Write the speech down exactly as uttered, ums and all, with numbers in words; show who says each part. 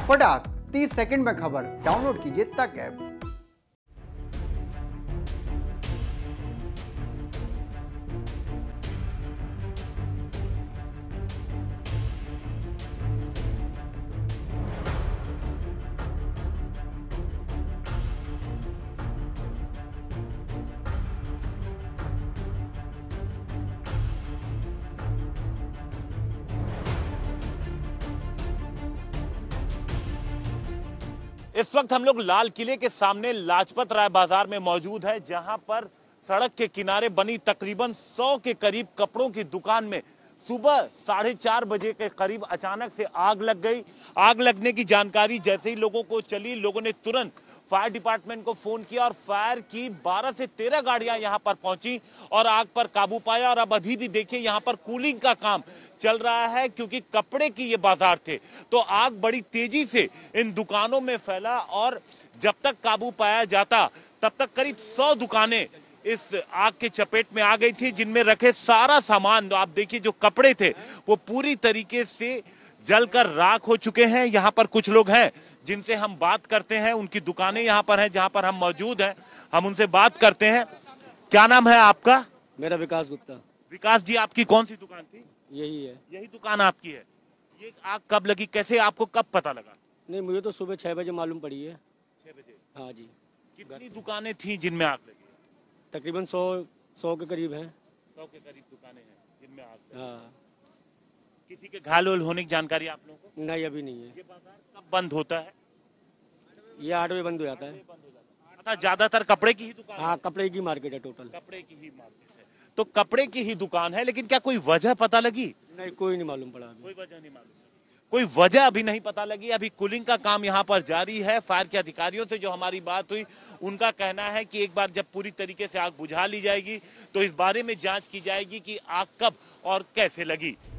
Speaker 1: फटाक तीस सेकंड में खबर डाउनलोड कीजिए तक ऐप।
Speaker 2: इस वक्त हम लोग लाल किले के सामने लाजपत राय बाजार में मौजूद है, जहां पर सड़क के किनारे बनी तकरीबन सौ के करीब कपड़ों की दुकान में सुबह साढ़े चार बजे के करीब अचानक से आग लग गई। आग लगने की जानकारी जैसे ही लोगों को चली, लोगों ने तुरंत फायर डिपार्टमेंट को फोन किया और फायर की बारह से तेरह गाड़ियां यहां पर पहुंची और आग पर काबू पाया। और अब अभी भी देखिए यहां पर कूलिंग का काम चल रहा है, क्योंकि कपड़े की ये बाजार थे तो आग बड़ी तेजी से इन दुकानों में फैला और जब तक काबू पाया जाता तब तक करीब सौ दुकानें इस आग के चपेट में आ गई थी, जिनमें रखे सारा सामान, आप देखिए जो कपड़े थे वो पूरी तरीके से जलकर राख हो चुके हैं। यहाँ पर कुछ लोग हैं जिनसे हम बात करते हैं, उनकी दुकानें यहाँ पर हैं जहाँ पर हम मौजूद हैं, हम उनसे बात करते हैं। क्या नाम है आपका?
Speaker 3: मेरा विकास गुप्ता।
Speaker 2: विकास जी, आपकी कौन सी दुकान थी?
Speaker 3: यही है।
Speaker 2: यही दुकान आपकी है। ये आग कब लगी, कैसे, आपको कब पता लगा?
Speaker 3: नहीं, मुझे तो सुबह छह बजे मालूम पड़ी है।
Speaker 2: छह बजे?
Speaker 3: हाँ जी।
Speaker 2: कितनी दुकानें थी जिनमें आग लगी?
Speaker 3: तकरीबन सौ सौ के करीब हैं।
Speaker 2: सौ के करीब दुकानें हैं जिनमें आग लगी।
Speaker 3: हाँ।
Speaker 2: किसी के घायल होने की जानकारी आप लोगों को?
Speaker 3: नहीं, अभी नहीं है।
Speaker 2: ये बाजार कब बंद होता है?
Speaker 3: ये आठ बजे बंद हो जाता है।
Speaker 2: अच्छा, ज्यादातर कपड़े की ही दुकान?
Speaker 3: हाँ, कपड़े की मार्केट है टोटल।
Speaker 2: कपड़े की ही मार्केट है, तो कपड़े की ही दुकान है, लेकिन क्या कोई वजह पता लगी?
Speaker 3: नहीं, कोई नहीं मालूम पड़ा अभी।
Speaker 2: कोई वजह नहीं मालूम, कोई वजह अभी नहीं पता लगी। अभी कूलिंग का काम यहाँ पर जारी है। फायर के अधिकारियों से जो हमारी बात हुई, उनका कहना है कि एक बार जब पूरी तरीके से आग बुझा ली जाएगी तो इस बारे में जांच की जाएगी कि आग कब और कैसे लगी।